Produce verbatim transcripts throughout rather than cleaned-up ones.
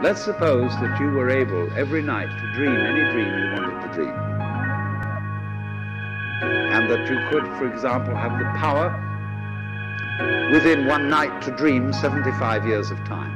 Let's suppose that you were able every night to dream any dream you wanted to dream. And that you could, for example, have the power within one night to dream seventy-five years of time.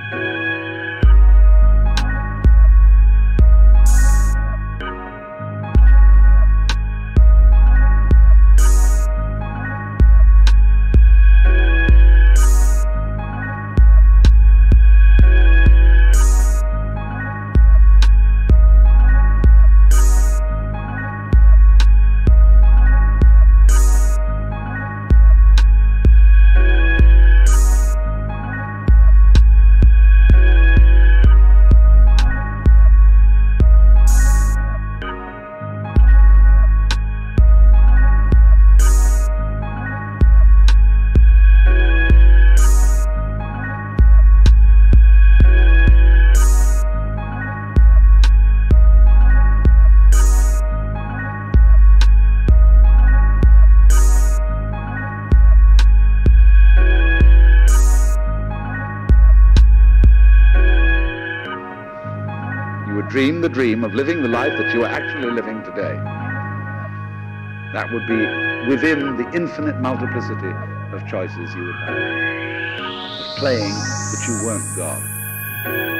You would dream the dream of living the life that you are actually living today. That would be within the infinite multiplicity of choices you would have, of playing that you weren't God.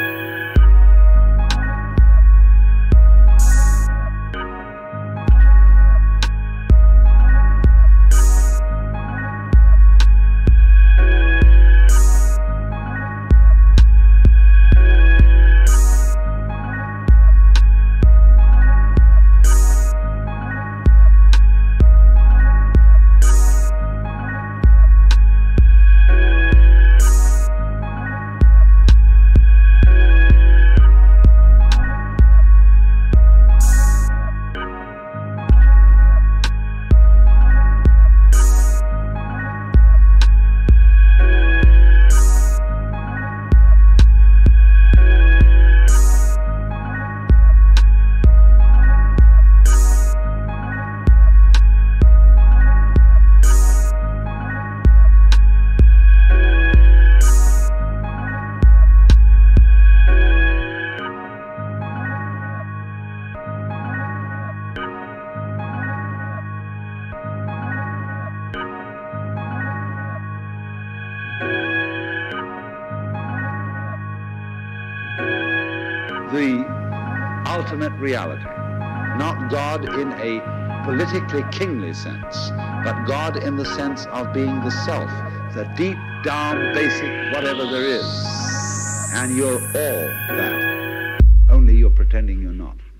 The ultimate reality, not God in a politically kingly sense, but God in the sense of being the self, the deep down basic whatever there is, and you're all that, only you're pretending you're not.